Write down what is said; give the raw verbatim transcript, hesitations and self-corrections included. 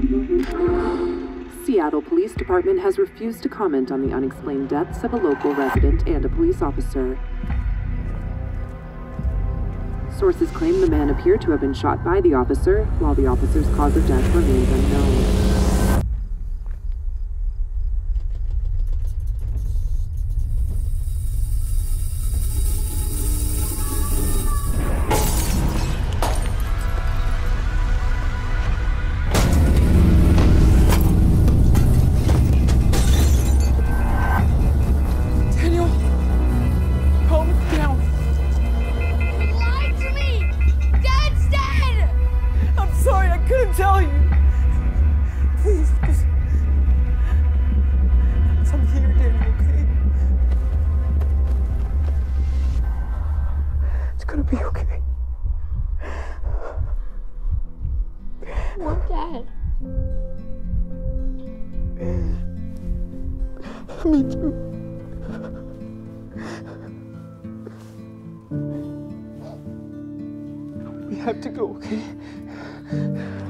Seattle Police Department has refused to comment on the unexplained deaths of a local resident and a police officer. Sources claim the man appeared to have been shot by the officer, while the officer's cause of death remains unknown. Tell you, please, just, I'm here, Daniel, okay? It's gonna be okay. What, Dad? Me too. We have to go, okay?